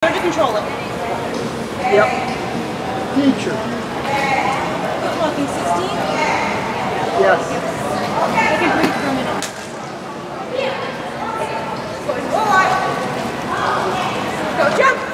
Hard to control it. Yep. Teacher. We're talking 16? Yes. I can breathe for a minute. Go jump!